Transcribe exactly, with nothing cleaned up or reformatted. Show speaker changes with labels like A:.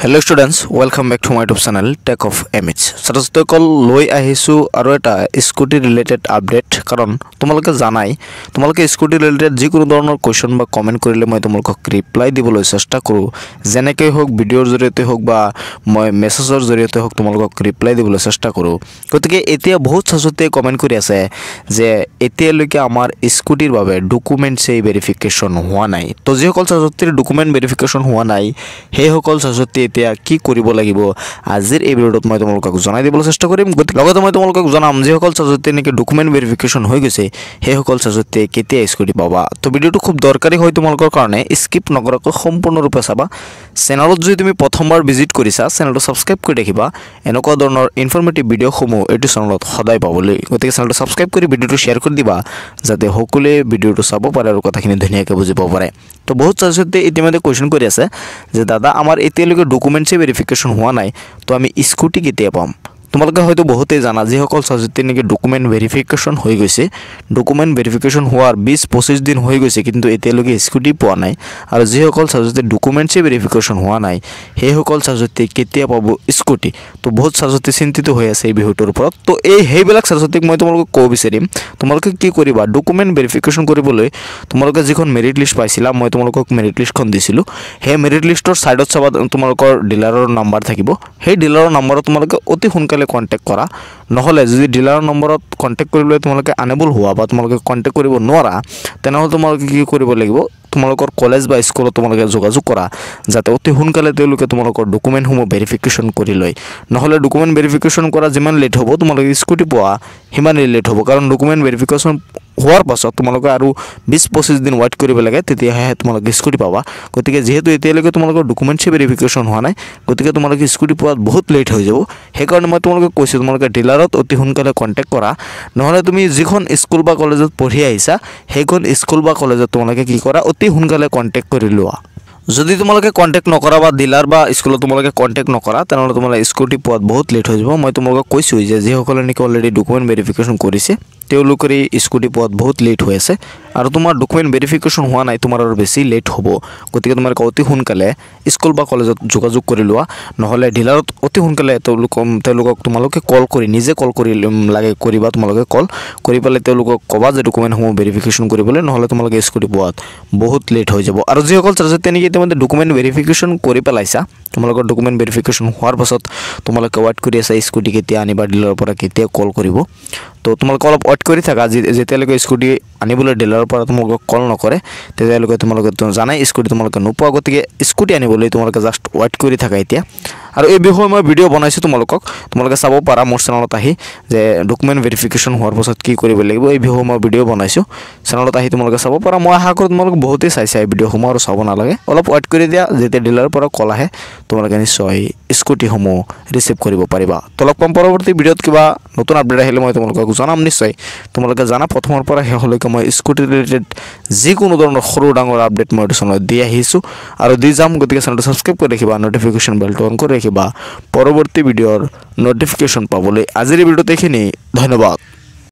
A: Hello students welcome back to my YouTube channel tech of MH ছাত্রছাত্ৰী কল লৈ আহিছো আৰু এটা স্কুটি ৰিলেটেড আপডেট কাৰণ তোমালোকে জানাই তোমালোকে স্কুটি ৰিলেটেড যিকোনো ধৰণৰ কোৱেশ্চন বা কমেন্ট কৰিলে মই তোমালোকক ৰিপ্লাই দিবলৈ চেষ্টা কৰো যেনেকৈ হোক ভিডিঅ'ৰ জৰিয়তে হোক বা মই মেছেজৰ জৰিয়তে হোক তোমালোকক ৰিপ্লাই দিবলৈ চেষ্টা কৰো গতিকে এতিয়া বহুত ছাত্ৰছাত্ৰীয়ে কমেন্ট কৰি আছে যে এতিয়ালৈকে আমাৰ স্কুটিৰ বাবে ডকুমেন্ট সেই ভেৰিফিকেশন হোৱা নাই তো যিসকল ছাত্ৰছাত্ৰীৰ ডকুমেন্ট ভেৰিফিকেশন হোৱা নাই সেই সকল ছাত্ৰছাত্ৰী এতিয়া কি কৰিব লাগিব আজিৰ এই ভিডিঅ'ত মই তোমালোকক জনাই দিবলৈ চেষ্টা কৰিম লগতে মই তোমালোকক জনাম যে সকল ছাত্ৰছাত্ৰী নেকি ডকুমেন্ট ভেৰিফিকেশন হৈ গৈছে সেই সকল ছাত্ৰছাত্ৰী কেতিয়া স্কুটি পাবা তো ভিডিঅ'টো খুব দৰকাৰী হয় তোমালোকৰ কাৰণে স্কিপ নকৰাকৈ সম্পূৰ্ণৰূপে চাবা চেনেলত যদি তুমি প্ৰথমবাৰ ভিজিট কৰিছা চেনেলটো সাবস্ক্ৰাইব কৰি ৰাখিবা এনেকুৱা ধৰণৰ ইনফৰমেটিভ ভিডিঅ'সমূহ এইটো চেনেলত সদায় পাবলৈ গতিকে চেনেলটো সাবস্ক্ৰাইব কৰি ভিডিঅ'টো শ্বেয়াৰ কৰি দিবা যাতে সকলোৱে ভিডিঅ'টো চাব পাৰে আৰু কথাখিনি ধুনীয়াকৈ বুজিব পাৰে তো বহুত ছাত্ৰছাত্ৰী ইতিমধ্যে কোৱেশ্চন কৰি আছে যে দাদা আমাৰ এতিয়ালৈকে ডকুমেন্টছ ভেৰিফিকেশন হোৱা নাই তো আমি স্কুটি কেতিয়া পাম তোমালোকে হয়তো বহুতেই জানা যে সকল ছাত্ৰছাত্ৰী নেকি ডকুমেন্ট ভেৰিফিকেশন হৈ গৈছে ডকুমেন্ট ভেৰিফিকেশন হোৱাৰ বিশ পঁচিশ দিন হৈ গৈছে কিন্তু এতিয়ালৈকে স্কুটি পোৱা নাই আৰু যে সকল ছাত্ৰছাত্ৰী ডকুমেন্টছ ভেৰিফিকেশন হোৱা নাই সেই সকল ছাত্ৰছাত্ৰী কেতিয়া পাব স্কুটি তো বহুত ছাত্ৰছাত্ৰী চিন্তিত হৈ আছে এই বিষয়টোৰ ওপৰত তো এই হেইবিলাক ছাত্ৰছাত্ৰীক মই তোমালোকক ক'ব বিচাৰিম তোমালোকে কি কৰিবা ডকুমেন্ট ভেৰিফিকেশন কৰিবলৈ তোমালোকে যিখন মেৰিট লিষ্ট পাইছিলা মই তোমালোকক মেৰিট লিষ্টখন দিছিলো সেই মেৰিট লিষ্টৰ সাইডত চাবা তোমালোকৰ ডিলাৰৰ নাম্বাৰ থাকিব সেই ডিলাৰৰ নাম্বাৰত তোমালোকে অতি সোনকালে কন্টেক্ট কৰা নহলে যদি ডিলাৰৰ নম্বৰত কন্টেক্ট কৰিবলৈ তোমালোকে আনেবল হোৱা বা তোমালোকে কন্টেক্ট কৰিব নোৱাৰা তেনেহলে তোমালোকে কি কৰিব লাগিব তোমালোকৰ কলেজ বা স্কুলত তোমালোকে যোগাযোগ কৰা যাতে অতি সোনকালে তেওঁলোকে তোমালোকৰ ডকুমেন্টসমূহ ভেৰিফিকেশন কৰি লয় নহলে ডকুমেন্ট ভেৰিফিকেশন কৰা যিমান লেট হ'ব তোমালোকে স্কুটি পোৱা হিমান লেট হ'ব কাৰণ ডকুমেন্ট ভেৰিফিকেশন হোৱাৰ পাছত তোমালোকে আৰু বিশ পঁচিশ দিন ওয়েট কৰিব লাগে তেতিয়াহে তোমালোকে স্কুটি পাবা গতিকে যেহেতু এতিয়ালৈকে তোমালোকৰ ডকুমেন্টছ ভেৰিফিকেশন হোৱা নাই গতিকে তোমালোকে স্কুটি পোৱাত বহুত লেট হৈ যাব সেইকাৰণে মই তোমালোকক কৈছো তোমালোকে ডিলাৰত অতি সোনকালে কন্টেক্ট কৰা নহলে তুমি যিখন স্কুল বা কলেজত পঢ়ি আহিছা সেইখন স্কুল বা কলেজত তোমালোকে কি কৰা অতি সোনকালে কন্টেক্ট কৰি লোৱা যদি তোমালোকে কন্টেক্ট নকৰা বা ডিলাৰ বা স্কুলত তোমালোকে কন্টেক্ট নকৰা তেনেহলে তোমালোকে স্কুটি পোৱাত বহুত লেট হৈ যাব মই তোমালোকক কৈছো যে যে সকলে নেকি অলৰেডি ডকুমেন্ট ভেৰিফিকেশন কৰিছে তেওঁলোকৰ স্কুটি পোৱাত বহুত লেট হৈ আছে আৰু তোমাৰ ডকুমেন্ট ভেৰিফিকেশন হোৱা নাই তোমাৰ আৰু বেছি লেট হ'ব গতিকে তোমালোকে অতি সোনকালে স্কুল বা কলেজত যোগাযোগ কৰি লোৱা নহলে ডিলাৰত অতি সোনকালে তেওঁলোকক তেওঁলোকক তোমালোকে কল কৰি নিজে কল কৰি লাগে কৰিবা তোমালোকে কল কৰি পালে তেওঁলোকক কবা যে ডকুমেন্টসমূহ ভেৰিফিকেশন কৰিবলৈ নহলে তোমালোকে স্কুটি পোৱাত বহুত লেট হৈ যাব আৰু যিসকল ছাত্ৰছাত্ৰী নেকি ইতিমধ্যে ডকুমেন্ট ভেৰিফিকেশন কৰি পেলাইছা তোমালোকৰ ডকুমেন্ট ভেৰিফিকেশন হোৱাৰ পাছত তোমালোকে ওয়েট কৰি আছা স্কুটি কেতিয়া আনিবা ডিলাৰৰ পৰা কেতিয়া কল কৰিব তো তোমালোকে অলপ ওয়েট কৰি থাকা যেতিয়ালৈকে স্কুটি আনিবলৈ ডিলাৰৰ পৰা তোমালোকক কল নকৰে তেতিয়ালৈকে তোমালোকে জানাই স্কুটি তোমালোকে নোপোৱা গতিকে স্কুটি আনিবলৈ তোমালোকে জাস্ট ওয়েট কৰি থাকা এতিয়া আৰু এই বিষয়ে মই ভিডিঅ' বনাইছো তোমালোকক তোমালোকে চাব পাৰা মোৰ চেনেলত আহি যে ডকুমেন্ট ভেৰিফিকেশন হোৱাৰ পাছত কি কৰিব লাগিব এই বিষয়ে মই ভিডিঅ' বনাইছো চেনেলত আহি তোমালোকে চাব পাৰা মই আশা কৰোঁ তোমালোকে বহুতেই চাইছা এই ভিডিঅ'সমূহ আৰু চাব নালাগে অলপ ওয়েট কৰি দিয়া যেতিয়া ডিলাৰৰ পৰা কল আহে তোমালোকে নিশ্চয় স্কুটিসমূহ ৰিচিভ কৰিব পাৰিবা তো লগ পাম পৰৱৰ্তী ভিডিঅ'ত কিবা নতুন আপডেট আহিলে মই তোমালোকক জনাম নিশ্চয় তোমালোকে জানা প্ৰথমৰ পৰা শেষলৈকে মই স্কুটি ৰিলেটেড যিকোনো ধৰণৰ সৰু ডাঙৰ আপডেট মই চেনেলত দি আহিছো আৰু দি যাম গতিকে চেনেলটো সাবস্ক্ৰাইব কৰি ৰাখিবা নটিফিকেশন বেলটো অন কৰি ৰাখিবা পৰৱৰ্তী ভিডিঅ'ৰ নটিফিকেশন পাবলৈ আজিৰ ভিডিঅ'ত এইখিনি ধন্যবাদ।